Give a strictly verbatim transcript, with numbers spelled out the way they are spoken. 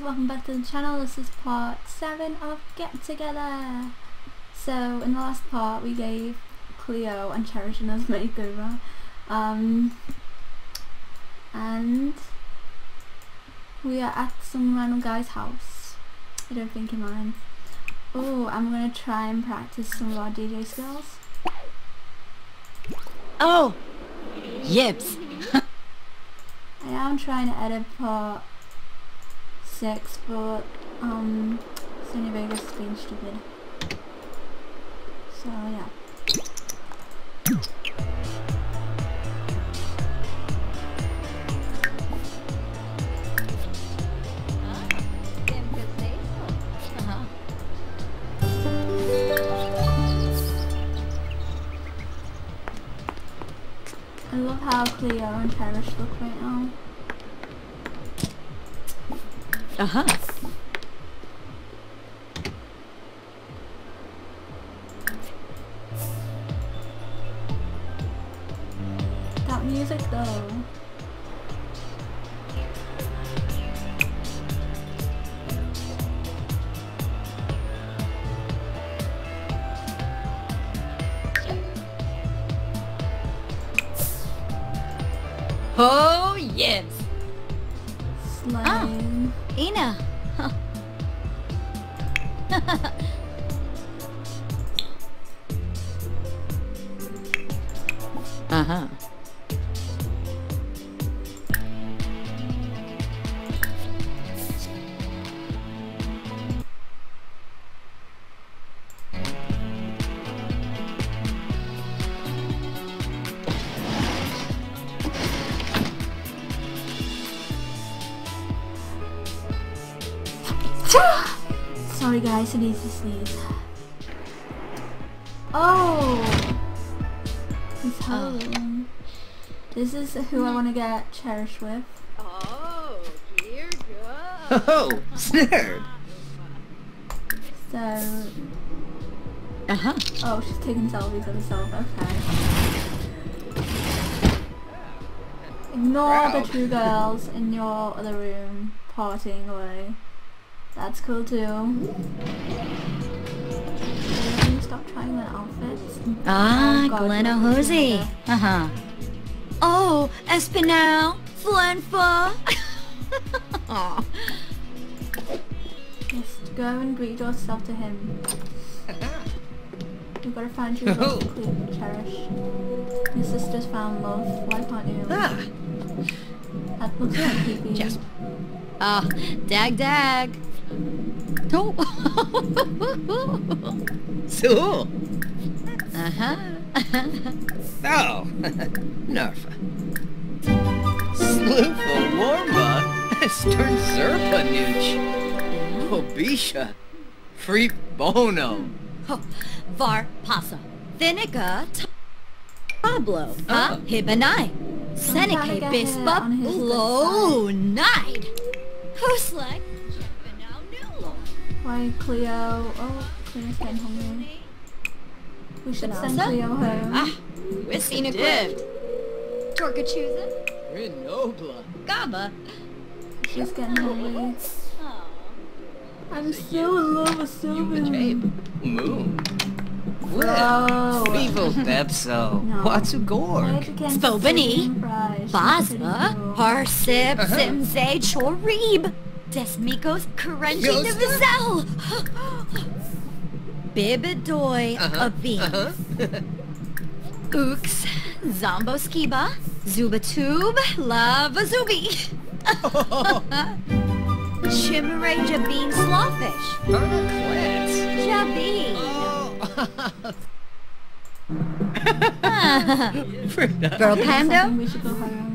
welcome back to the channel. This is part seven of Get Together. So in the last part we gave Cleo and Cherish another makeover, um, and we are at some random guy's house. I don't think he minds. Oh, I'm gonna try and practice some of our D J skills. Oh, yips. I am trying to edit part six, but um, Sony Vegas is being stupid. So yeah. I love how Cleo and Cherish look right now. Uh-huh. That music though. Oh, yes. Slime. Ah, Ina. Huh. Uh-huh. Sorry guys, I need to sneeze. Oh! He's home. This is who I want to get Cherish with. Oh, here goes. Oh, snared. So... Uh-huh. Oh, she's taking selfies of herself, okay. Ignore Proud. the two girls in your other room partying away. That's cool too. Can you stop trying on outfits? Ah, Oh God, Glenna you're Hosey. together. Uh-huh. Oh, Espinal, Flenfa. Aw. Just go and greet yourself to him. You've got to find your love to Cleo, Cherish. Your sister's found love. Why can't you? Ah, That looks like creepy. yes. Ah, dag dag. Oh. So. Uh-huh. Oh, Nerfa. Sloofa Warma, Stern Zerpa Nooch. Obisha. Free Bono. Oh, Var Pasa. Vinegar. Pablo. Huh? Oh. Hibanai. trying to Seneca get Bispa. her on his good Blow Night. Who's like? Why Cleo? Oh, Cleo's getting hungry. We should send Vanessa? Cleo home. Ah, Whiskey Div. Torcachuza. Renobla. Gaba. She's getting hungry. Oh. I'm so in love with Human Sylvan. Jabe. Moon. Bro. Vivo Bepso. No. Watsu Gorg. Spobani. Basma. Harsip. Uh-huh. Simze. Chorib. Desmikos. Karenji Yosta? Nivizel. Bibidoy. Uh-huh. Avin. Uh-huh. Ooks. Zombo Skiba. Zubatube. Lava Zubi. Chimere Jabin Slawfish. Arnaclets. Jabin. Oh. Girl I Pando. think we should go home.